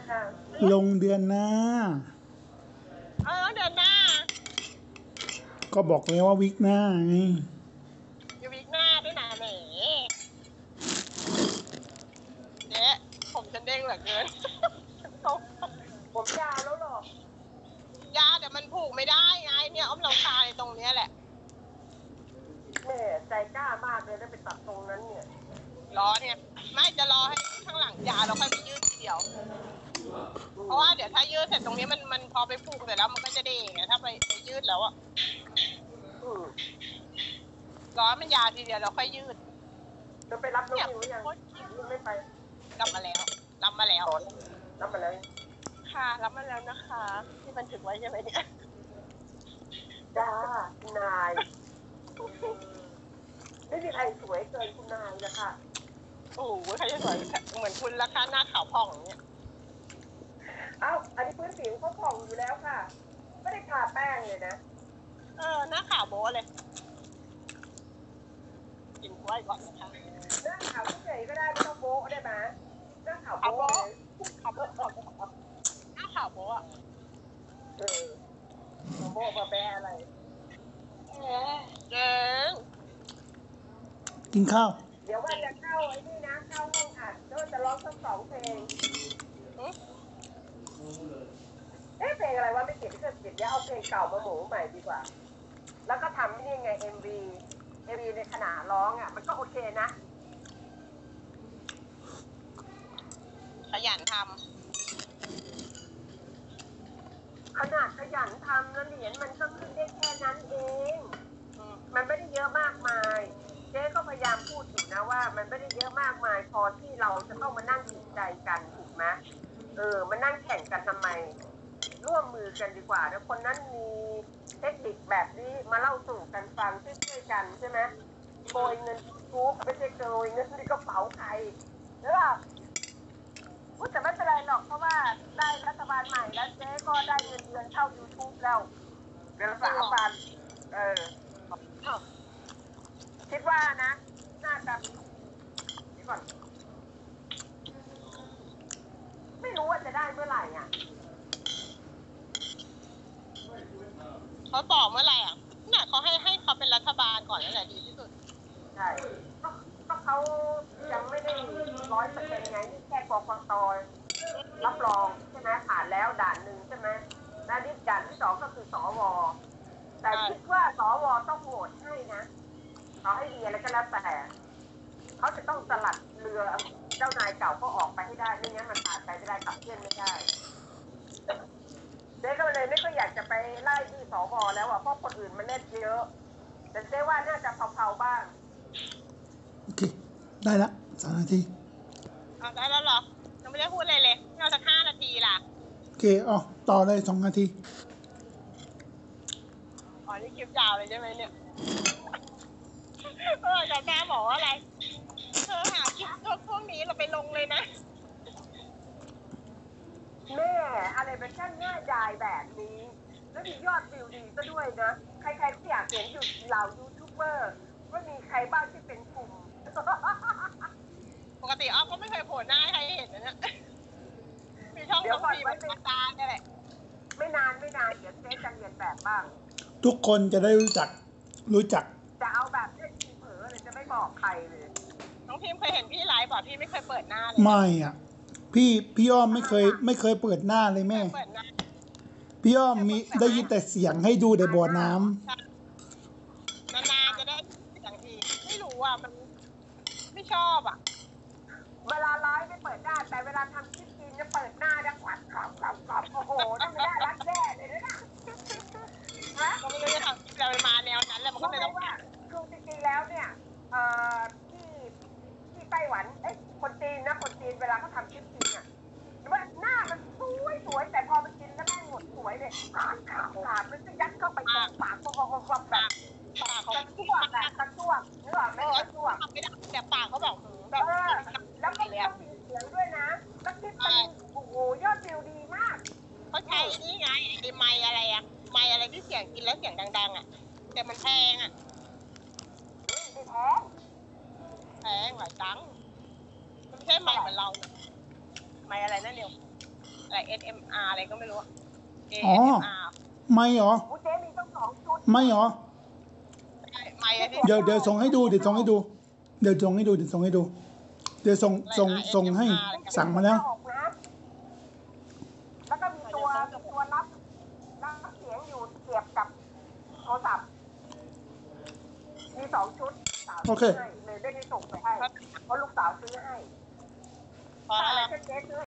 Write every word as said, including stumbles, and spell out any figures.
ค่ะลงเดือนหน้าเออเดือนหน้าก็บอกเลยว่าวิกหน้าไงอยู่วิกหน้าด้วยนะแหมเจ๊ผมฉันเด้งเหลือเกินผมยาวแล้วหรยาแต่มันผูกไม่ได้ไงเนี่ยอ้อมลองคาในตรงเนี้ยแหละแม่ใจกล้ามากเลยได้ไปตัดตรงนั้นเนี่ยล้อเนี่ยไม่จะรอให้ข้างหลังยาเราค่อยไปยืดทีเดียวเพราะว่าเดี๋ยวถ้ายืดเสร็จตรงนี้มันมันพอไปผูกเสร็จแล้วมันก็จะเด้งไงถ้าไปไปยืดแล้วอ่ะล้อมันยาวทีเดียวเราค่อยยืดจะไปรับน้องมิวยังไม่ไปรับมาแล้วรับมาแล้วรับมาแล้วค่ะรับมาแล้วนะคะที่บันทึกไว้ใช่ไหมเนี่ยจ้านายไม่มีใครสวยเกินคุณนายนะคะโอ้โหใครจะสวยเหมือนคุณราคาหน้าขาวผ่องเนี่ยเอ้าอันนี้พื้นผิวเขาผ่องอยู่แล้วค่ะไม่ได้ทาแป้งเลยนะเออหน้าขาวโบ๊เลยกินกล้วยก่อนนะคะหน้าขาวเฉยก็ได้ไม่ต้องโบ๊ได้ไหมหน้าขาวโบ๊ขาวโบ๊ขาวโบ๊หน้าขาวโบ๊อะเออโบ๊มาแปลอะไรเจ๋งกินข้าวเดี๋ยวว่าจะเข้าไอ้นี่นะเข้าห้องอัดแล้วจะร้องสักสองเพลงเอ๊ะเพลงอะไรวะไม่เก็บไม่เก็บเก็บอย่าเอาเพลงเก่ามาหมูใหม่ดีกว่าแล้วก็ทำนี่ไง เอ็ม วี เอ็ม วี ในขณะร้องอ่ะมันก็โอเคนะขยันทำขนาดขยันทำแล้วเหรียญมันก็ขึ้นได้แค่นั้นเองมันไม่ได้เยอะมากมายเจ๊ก็พยายามพูดอยู่นะว่ามันไม่ได้เยอะมากมายพอที่เราจะต้องมานั่งจิตใจกันถูกไหมเออมานั่งแข่งกันทำไมร่วมมือกันดีกว่าแล้วคนนั้นมีเทคนิคแบบนี้มาเล่าสู่กันฟังช่วยๆกันใช่ไหมโกยเงินทุกไม่ใช่โกยเงินในกระเป๋าใครหรือเปล่าแต่ไม่เป็นไรหรอกเพราะว่าได้รัฐบาลใหม่แล้วเจ๊ก็ได้เงินเดือนเข้า ยูทูบ แล้วเดือนละสามพันเออคิดว่านะน่าจะนี่ก่อนไม่รู้ว่าจะได้เมื่อไหร่อ่ะเขาบอกเมื่อไหร่อ่ะเนี่ยเขาให้ให้เขาเป็นรัฐบาลก่อนนั่นแหละดีที่สุดใช่ก็เขายังไม่ได้ร้อยเปอร์เซ็นต์ไงนี่แค่กกต.รับรองใช่ไหมผ่านแล้วด่านหนึ่งใช่ไหมแล้วนี่ด่านที่สองก็คือสวแต่คิดว่าสวต้องโหวตให้นะต่อให้ดีอะไรก็แล้วแต่เขาจะต้องสลัดเรือเจ้านายเก่าก็ออกไปให้ได้ไม่งั้นมันผ่านไปไม่ได้ขับเคลื่อนไม่ได้เจ๊ก็เลยไม่ค่อยอยากจะไปไล่ที่สวแล้วอ่ะเพราะคนอื่นมันเล่นเยอะแต่เจ๊ว่าน่าจะเผาๆบ้างโอเคได้ละสามนาทีเอาได้แล้วเหรอยังไม่ได้พูดเลยเลยเราจะห้านาทีล่ะโอเคอ๋อต่อเลยสองนาทีอ๋อนี่คลิปยาวเลยใช่ไหมเนี่ยเออจะแม่บอกว่าอะไรเธอหาคลิปพวกนี้เราไปลงเลยนะแม่อะไรเป็นช่างง่ายดายแบบนี้แล้วมียอดวิวดีซะด้วยนะใครๆก็อยากเห็นอยู่เหล่ายูทูบเบอร์ว่ามีใครบ้างที่เป็นกลุ่มปกติอ้อมก็ไม่เคยโผล่หน้าให้ใครเห็นนะเนี่ยมีช่องทางทีมันเป็นตาเนี่ยแหละไม่นานไม่นานเดี๋ยวเจ๊จะเรียนแบบบ้างทุกคนจะได้รู้จักรู้จักจะเอาแบบเล่นทีเผลอเลยจะไม่บอกใครเลยน้องพิมเคยเห็นพี่ไลฟ์ป่ะพี่ไม่เคยเปิดหน้าเลยไม่อ่ะพี่พี่อ้อมไม่เคยไม่เคยเปิดหน้าเลยแม่พี่อ้อมมีได้ยินแต่เสียงให้ดูในบ่อน้ำนานๆจะได้อย่างทีไม่รู้อ่ะมันไม่ชอบอ่ะเวลาไลฟ์ไม่เปิดหน้าแต่เวลาทำคลิปกินจะเปิดหน้าดังวัดกรอบกรอบกรอบโอ้โหนั่นไม่ได้รักแย่เลยนะก็ไม่รู้จะทำจะไปมาแนวนั้นแล้วมันก็ไม่ต้องว่าคือจริงๆแล้วเนี่ยเอ่อที่ที่ไต้หวันเอ้ยคนจีนนะคนจีนเวลาเขาทำคลิปกินอ่ะว่าหน้ามันสวยสวยแต่พอมันกินแล้วแม่งหมดสวยเลยขาดขาดขาดมันจะยัดเข้าไปตรงปากพวกพวกพวกแบบปากเขาตั้วแบบตั้วเนื้อไม่ตั้วไม่ได้แต่ปากเขาบอกแบบแล้วก็ต้องมีเสียงด้วยนะแล้วคลิปมันโอ้โหยอดวิวดีมากเขาใช้นี่ไงไอ้ไมค์อะไรอะไมค์อะไรที่เสียงกินแล้วเสียงดังๆอะแต่มันแพงอะไม่แพงแพงหลายตังค์มันไม่ใช่ไมค์เหมือนเราไมค์อะไรนั่นเดียวอะไร เอส เอ็ม อาร์ อะไรก็ไม่รู้ เออ๋อเอส เอ็ม อาร์ไม่เหรอกูเจ๊มีต้องสองชุดไม่เหรอไม่อะที่เดี๋ยวเดี๋ยวส่งให้ดูเดี๋ยวส่งให้ดู เดี๋ยวส่งให้ดูเดี๋ยวส่งให้ดู เดี๋ยวส่งส่งส่งให้สั่งมาแล้วออกนะแล้วก็มีตัวตัวรับรับเสียงอยู่เสียบกับโทรศัพท์มีสองชุดสาวโอเคซื้อให้เลยได้ได้ส่งไปให้เพราะลูกสาวซื้อให้เพราะถ้าอะอะไร ไรก็เจ๊ซื้อ